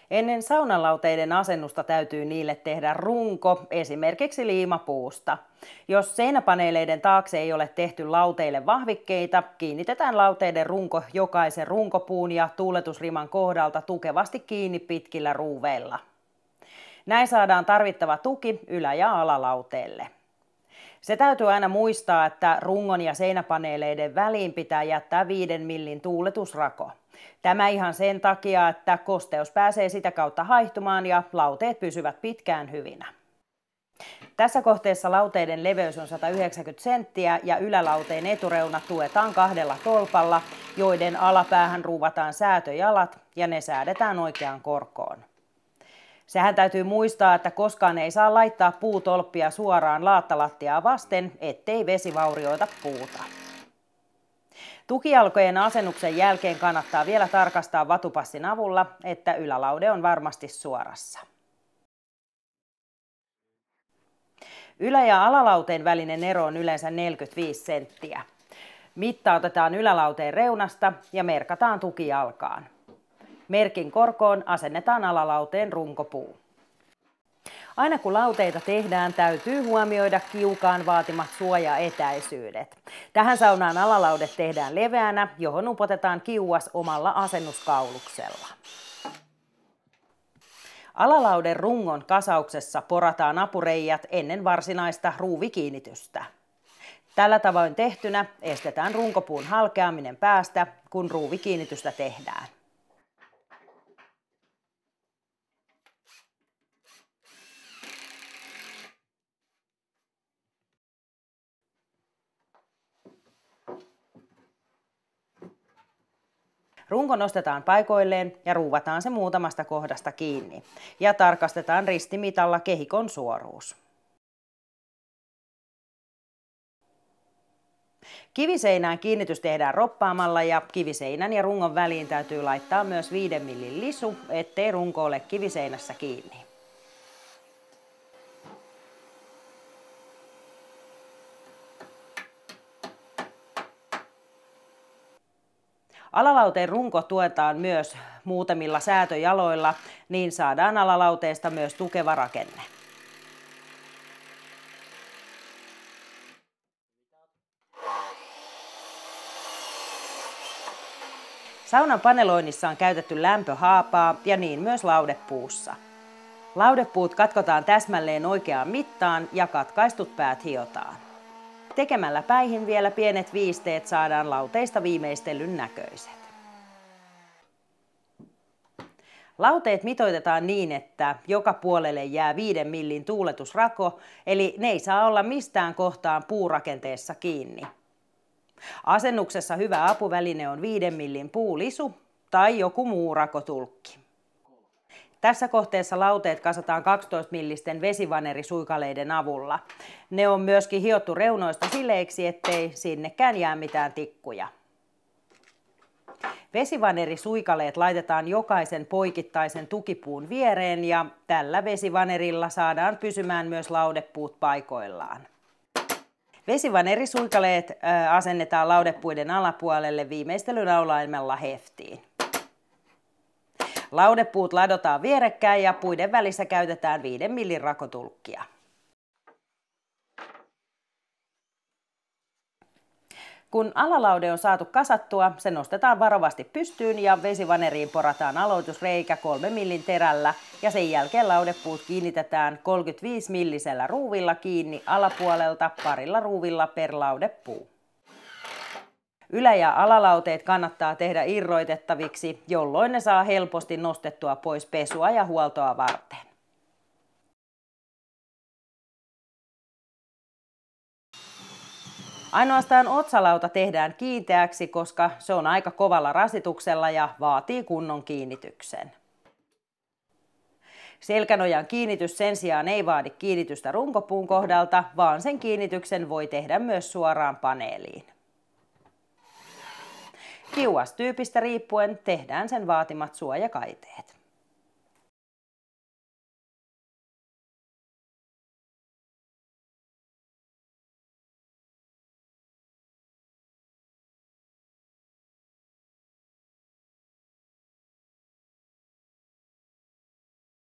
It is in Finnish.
Ennen saunalauteiden asennusta täytyy niille tehdä runko, esimerkiksi liimapuusta. Jos seinäpaneeleiden taakse ei ole tehty lauteille vahvikkeita, kiinnitetään lauteiden runko jokaisen runkopuun ja tuuletusriman kohdalta tukevasti kiinni pitkillä ruuveilla. Näin saadaan tarvittava tuki ylä- ja alalauteelle. Se täytyy aina muistaa, että rungon ja seinäpaneeleiden väliin pitää jättää 5 millin tuuletusrako. Tämä ihan sen takia, että kosteus pääsee sitä kautta haihtumaan ja lauteet pysyvät pitkään hyvinä. Tässä kohteessa lauteiden leveys on 190 senttiä ja ylälauteen etureunat tuetaan 2 tolpalla, joiden alapäähän ruuvataan säätöjalat ja ne säädetään oikeaan korkoon. Sehän täytyy muistaa, että koskaan ei saa laittaa puutolppia suoraan laattalattiaa vasten, ettei vesi vaurioita puuta. Tukijalkojen asennuksen jälkeen kannattaa vielä tarkastaa vatupassin avulla, että ylälaude on varmasti suorassa. Ylä- ja alalauteen välinen ero on yleensä 45 senttiä. Mitta otetaan ylälauteen reunasta ja merkataan tukijalkaan. Merkin korkoon asennetaan alalauteen runkopuu. Aina kun lauteita tehdään, täytyy huomioida kiukaan vaatimat suojaetäisyydet. Tähän saunaan alalaudet tehdään leveänä, johon upotetaan kiuas omalla asennuskauluksella. Alalauden rungon kasauksessa porataan apureijät ennen varsinaista ruuvikiinnitystä. Tällä tavoin tehtynä estetään runkopuun halkeaminen päästä, kun ruuvikiinnitystä tehdään. Runko nostetaan paikoilleen ja ruuvataan se muutamasta kohdasta kiinni ja tarkastetaan ristimitalla kehikon suoruus. Kiviseinään kiinnitys tehdään roppaamalla ja kiviseinän ja rungon väliin täytyy laittaa myös 5 millin lisu, ettei runko ole kiviseinässä kiinni. Alalauteen runko tuetaan myös muutamilla säätöjaloilla, niin saadaan alalauteesta myös tukeva rakenne. Saunan paneloinnissa on käytetty lämpöhaapaa ja niin myös laudepuussa. Laudepuut katkotaan täsmälleen oikeaan mittaan ja katkaistut päät hiotaan. Tekemällä päihin vielä pienet viisteet saadaan lauteista viimeistellyn näköiset. Lauteet mitoitetaan niin, että joka puolelle jää 5 millin tuuletusrako, eli ne ei saa olla mistään kohtaan puurakenteessa kiinni. Asennuksessa hyvä apuväline on 5 millin puulisu tai joku muu rakotulkki. Tässä kohteessa lauteet kasataan 12 millisten vesivanerisuikaleiden avulla. Ne on myöskin hiottu reunoista sileiksi, ettei sinnekään jää mitään tikkuja. Vesivanerisuikaleet laitetaan jokaisen poikittaisen tukipuun viereen ja tällä vesivanerilla saadaan pysymään myös laudepuut paikoillaan. Vesivanerisuikaleet asennetaan laudepuiden alapuolelle viimeistelynaulaimella heftiin. Laudepuut ladotaan vierekkäin ja puiden välissä käytetään 5 millin rakotulkkia. Kun alalaude on saatu kasattua, se nostetaan varovasti pystyyn ja vesivaneriin porataan aloitusreikä 3 millin terällä ja sen jälkeen laudepuut kiinnitetään 35 millisellä ruuvilla kiinni alapuolelta parilla ruuvilla per laudepuu. Ylä- ja alalauteet kannattaa tehdä irroitettaviksi, jolloin ne saa helposti nostettua pois pesua ja huoltoa varten. Ainoastaan otsalauta tehdään kiinteäksi, koska se on aika kovalla rasituksella ja vaatii kunnon kiinnityksen. Selkänojan kiinnitys sen sijaan ei vaadi kiinnitystä runkopuun kohdalta, vaan sen kiinnityksen voi tehdä myös suoraan paneeliin. Kiuastyypistä riippuen tehdään sen vaatimat suojakaiteet.